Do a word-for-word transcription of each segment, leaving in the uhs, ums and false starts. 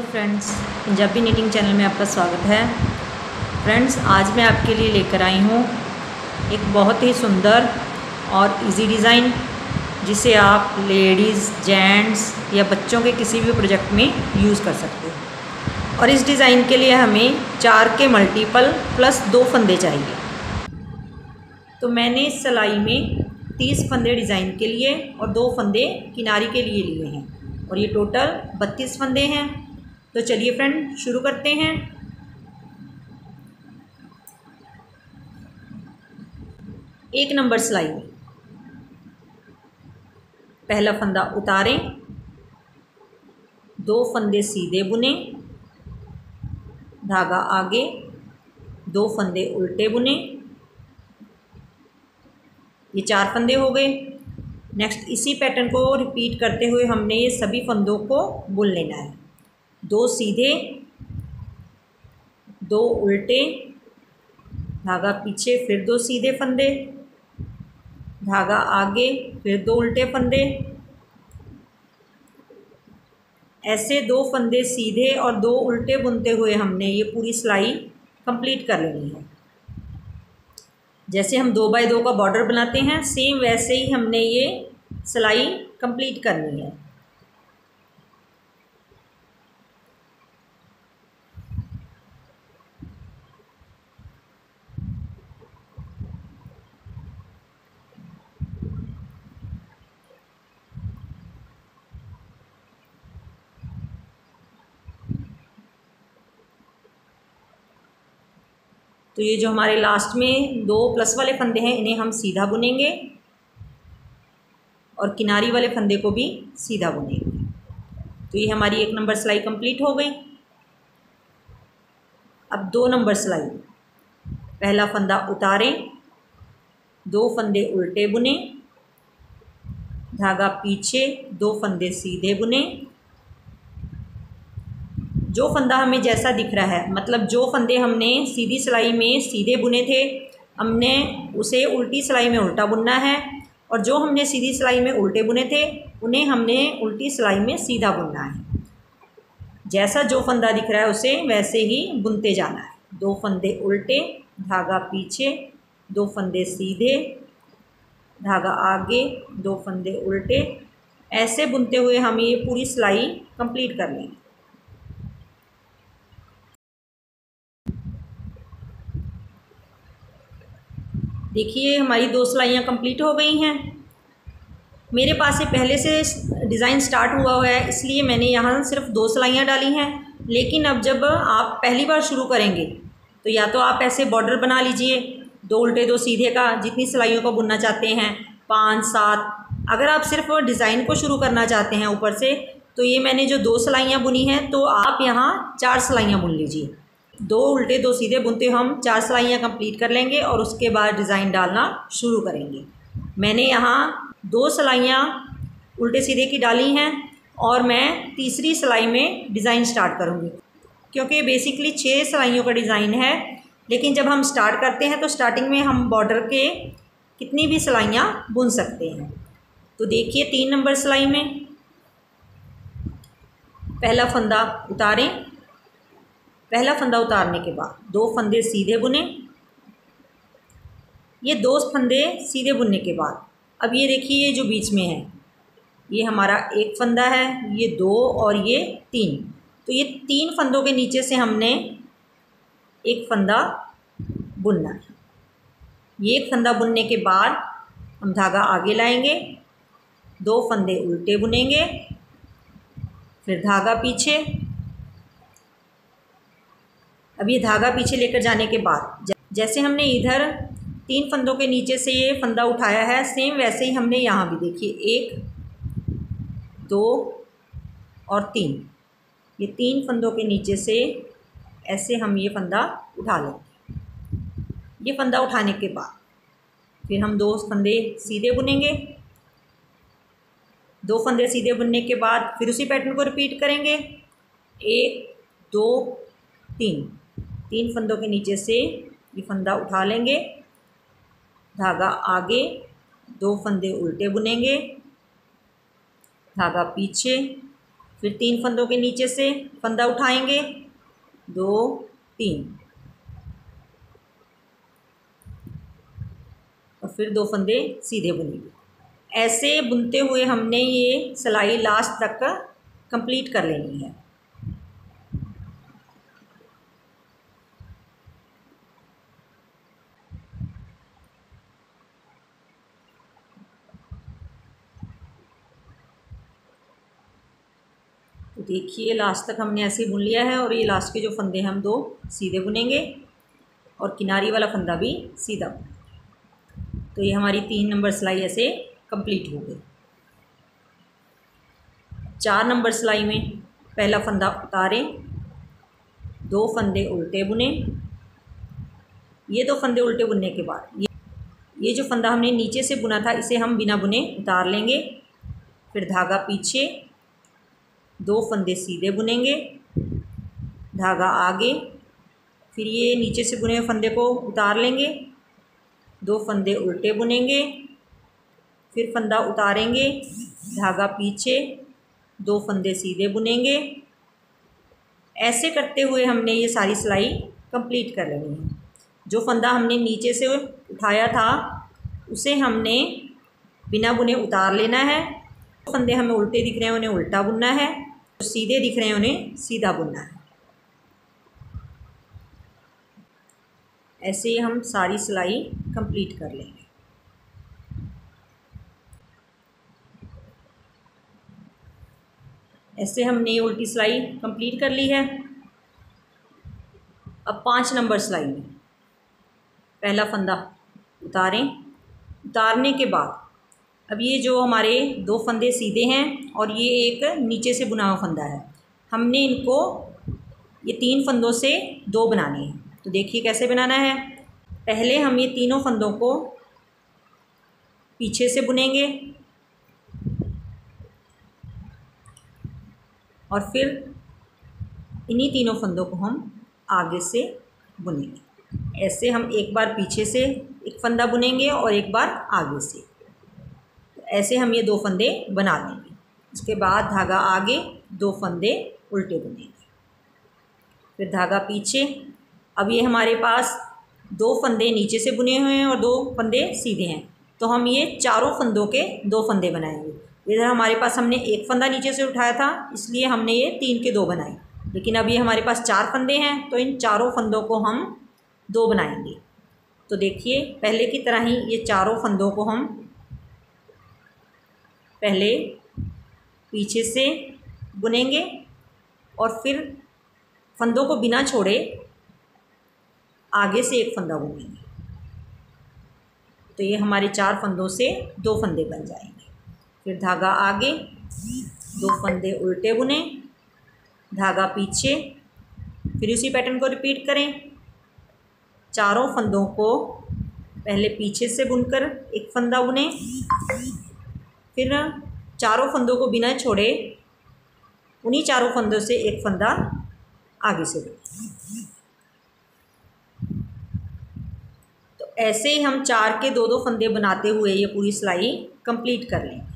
Friends, Punjabi knitting channel में आपका स्वागत है। फ्रेंड्स, आज मैं आपके लिए लेकर आई हूँ एक बहुत ही सुंदर और इजी डिज़ाइन, जिसे आप लेडीज़, जेंट्स या बच्चों के किसी भी प्रोजेक्ट में यूज़ कर सकते हैं। और इस डिज़ाइन के लिए हमें चार के मल्टीपल प्लस दो फंदे चाहिए। तो मैंने इस सिलाई में तीस फंदे डिज़ाइन के लिए और दो फंदे किनारी के लिए लिए हैं, और ये टोटल बत्तीस फंदे हैं। तो चलिए फ्रेंड, शुरू करते हैं। एक नंबर सिलाई में पहला फंदा उतारें, दो फंदे सीधे बुने, धागा आगे, दो फंदे उल्टे बुने। ये चार फंदे हो गए। नेक्स्ट इसी पैटर्न को रिपीट करते हुए हमने ये सभी फंदों को बुन लेना है। दो सीधे, दो उल्टे, धागा पीछे, फिर दो सीधे फंदे, धागा आगे, फिर दो उल्टे फंदे। ऐसे दो फंदे सीधे और दो उल्टे बुनते हुए हमने ये पूरी सिलाई कंप्लीट कर लेनी है। जैसे हम दो बाय दो का बॉर्डर बनाते हैं, सेम वैसे ही हमने ये सिलाई कंप्लीट करनी है। तो ये जो हमारे लास्ट में दो प्लस वाले फंदे हैं, इन्हें हम सीधा बुनेंगे और किनारी वाले फंदे को भी सीधा बुनेंगे। तो ये हमारी एक नंबर सिलाई कंप्लीट हो गई। अब दो नंबर सिलाई, पहला फंदा उतारें, दो फंदे उल्टे बुने, धागा पीछे, दो फंदे सीधे बुने। जो फंदा हमें जैसा दिख रहा है, मतलब जो फंदे हमने सीधी सिलाई में सीधे बुने थे, हमने उसे उल्टी सिलाई में उल्टा बुनना है, और जो हमने सीधी सिलाई में उल्टे बुने थे उन्हें हमने उल्टी सिलाई में सीधा बुनना है। जैसा जो फंदा दिख रहा है उसे वैसे ही बुनते जाना है। दो फंदे उल्टे, धागा पीछे, दो फंदे सीधे, धागा आगे, दो फंदे उल्टे। ऐसे बुनते हुए हम ये पूरी सिलाई कंप्लीट कर लेंगे। देखिए, हमारी दो सिलाइयाँ कंप्लीट हो गई हैं। मेरे पास ये पहले से डिज़ाइन स्टार्ट हुआ हुआ है, इसलिए मैंने यहाँ सिर्फ दो सिलाइयाँ डाली हैं। लेकिन अब जब आप पहली बार शुरू करेंगे तो या तो आप ऐसे बॉर्डर बना लीजिए, दो उल्टे दो सीधे का, जितनी सिलाइयों को बुनना चाहते हैं, पाँच सात। अगर आप सिर्फ डिज़ाइन को शुरू करना चाहते हैं ऊपर से, तो ये मैंने जो दो सिलाइयाँ बुनी हैं, तो आप यहाँ चार सिलाइयाँ बुन लीजिए। दो उल्टे दो सीधे बुनते हम चार सिलाइयाँ कंप्लीट कर लेंगे और उसके बाद डिज़ाइन डालना शुरू करेंगे। मैंने यहाँ दो सिलाइयाँ उल्टे सीधे की डाली हैं और मैं तीसरी सिलाई में डिज़ाइन स्टार्ट करूँगी, क्योंकि बेसिकली छः सिलाइयों का डिज़ाइन है। लेकिन जब हम स्टार्ट करते हैं तो स्टार्टिंग में हम बॉर्डर के कितनी भी सिलाइयाँ बुन सकते हैं। तो देखिए, तीन नंबर सिलाई में पहला फंदा उतारें, पहला फंदा उतारने के बाद दो फंदे सीधे बुने। ये दो फंदे सीधे बुनने के बाद अब ये देखिए, ये जो बीच में है ये हमारा एक फंदा है, ये दो और ये तीन। तो ये तीन फंदों के नीचे से हमने एक फंदा बुनना है। ये एक फंदा बुनने के बाद हम धागा आगे लाएंगे, दो फंदे उल्टे बुनेंगे, फिर धागा पीछे। अब ये धागा पीछे लेकर जाने के बाद जैसे हमने इधर तीन फंदों के नीचे से ये फंदा उठाया है, सेम वैसे ही हमने यहाँ भी देखिए एक, दो और तीन, ये तीन फंदों के नीचे से ऐसे हम ये फंदा उठा लेंगे। ये फंदा उठाने के बाद फिर हम दो फंदे सीधे बुनेंगे। दो फंदे सीधे बुनने के बाद फिर उसी पैटर्न को रिपीट करेंगे। एक, दो, तीन, तीन फंदों के नीचे से ये फंदा उठा लेंगे, धागा आगे, दो फंदे उल्टे बुनेंगे, धागा पीछे, फिर तीन फंदों के नीचे से फंदा उठाएंगे, दो तीन, और फिर दो फंदे सीधे बुनेंगे। ऐसे बुनते हुए हमने ये सिलाई लास्ट तक का कंप्लीट कर लेनी है। तो देखिए लास्ट तक हमने ऐसे ही बुन लिया है, और ये लास्ट के जो फंदे हम दो सीधे बुनेंगे और किनारी वाला फंदा भी सीधा। तो ये हमारी तीन नंबर सिलाई ऐसे कंप्लीट हो गई। चार नंबर सिलाई में पहला फंदा उतारें, दो फंदे उल्टे बुने। ये दो फंदे उल्टे बुनने के बाद ये ये जो फंदा हमने नीचे से बुना था इसे हम बिना बुने उतार लेंगे। फिर धागा पीछे, दो फंदे सीधे बुनेंगे, धागा आगे, फिर ये नीचे से बुने हुए फंदे को उतार लेंगे, दो फंदे उल्टे बुनेंगे, फिर फंदा उतारेंगे, धागा पीछे, दो फंदे सीधे बुनेंगे। ऐसे करते हुए हमने ये सारी सिलाई कंप्लीट कर लेनी है। जो फंदा हमने नीचे से उठाया था उसे हमने बिना बुने उतार लेना है। जो फंदे हमें उल्टे दिख रहे हैं उन्हें उल्टा बुनना है, जो सीधे दिख रहे हैं उन्हें सीधा बुनना है। ऐसे ही हम सारी सिलाई कंप्लीट कर लेंगे। ऐसे हमने उल्टी सिलाई कंप्लीट कर ली है। अब पाँच नंबर सिलाई में पहला फंदा उतारें। उतारने के बाद अब ये जो हमारे दो फंदे सीधे हैं और ये एक नीचे से बुना हुआ फंदा है, हमने इनको ये तीन फंदों से दो बनाने हैं। तो देखिए कैसे बनाना है। पहले हम ये तीनों फंदों को पीछे से बुनेंगे और फिर इन्हीं तीनों फंदों को हम आगे से बुनेंगे। ऐसे हम एक बार पीछे से एक फंदा बुनेंगे और एक बार आगे से। तो ऐसे हम ये दो फंदे बना लेंगे। उसके बाद धागा आगे, दो फंदे उल्टे बुनेंगे, फिर धागा पीछे। अब ये हमारे पास दो फंदे नीचे से बुने हुए हैं और दो फंदे सीधे हैं, तो हम ये चारों फंदों के दो फंदे बनाएंगे। इधर हमारे पास हमने एक फंदा नीचे से उठाया था इसलिए हमने ये तीन के दो बनाए, लेकिन अब ये हमारे पास चार फंदे हैं तो इन चारों फंदों को हम दो बनाएंगे। तो देखिए पहले की तरह ही ये चारों फंदों को हम पहले पीछे से बुनेंगे और फिर फंदों को बिना छोड़े आगे से एक फंदा बुनेंगे। तो ये हमारे चार फंदों से दो फंदे बन जाएंगे। फिर धागा आगे, दो फंदे उल्टे बुने, धागा पीछे, फिर उसी पैटर्न को रिपीट करें। चारों फंदों को पहले पीछे से बुनकर एक फंदा बुने, फिर चारों फंदों को बिना छोड़े उन्हीं चारों फंदों से एक फंदा आगे से बुने। तो ऐसे ही हम चार के दो दो फंदे बनाते हुए ये पूरी सिलाई कंप्लीट कर लेंगे।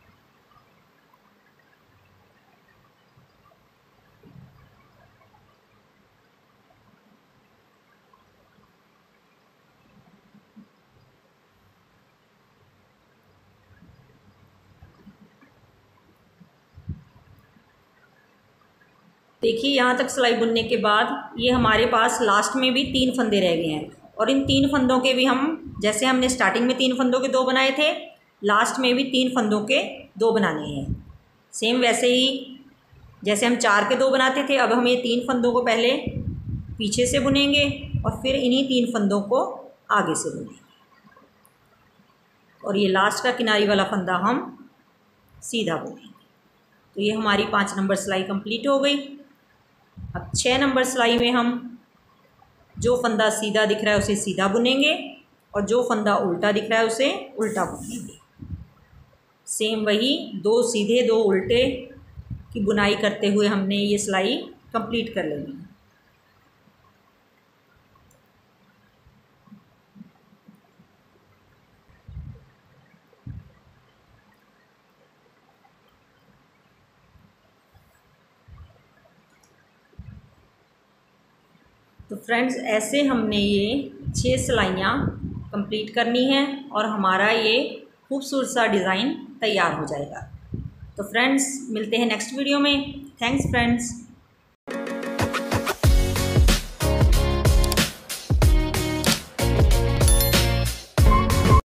देखिए यहाँ तक सिलाई बुनने के बाद ये हमारे पास लास्ट में भी तीन फंदे रह गए हैं, और इन तीन फंदों के भी हम जैसे हमने स्टार्टिंग में तीन फंदों के दो बनाए थे, लास्ट में भी तीन फंदों के दो बनाने हैं। सेम वैसे ही जैसे हम चार के दो बनाते थे, अब हम ये तीन फंदों को पहले पीछे से बुनेंगे और फिर इन्हीं तीन फंदों को आगे से बुनेंगे, और ये लास्ट का किनारी वाला फंदा हम सीधा बुनेंगे। तो ये हमारी पाँच नंबर सिलाई कंप्लीट हो गई। अब छः नंबर सिलाई में हम जो फंदा सीधा दिख रहा है उसे सीधा बुनेंगे और जो फंदा उल्टा दिख रहा है उसे उल्टा बुनेंगे। सेम वही दो सीधे दो उल्टे की बुनाई करते हुए हमने ये सिलाई कंप्लीट कर लेनी है। तो फ्रेंड्स ऐसे हमने ये छः सिलाइयाँ कंप्लीट करनी हैं और हमारा ये खूबसूरत सा डिज़ाइन तैयार हो जाएगा। तो फ्रेंड्स मिलते हैं नेक्स्ट वीडियो में। Thanks friends.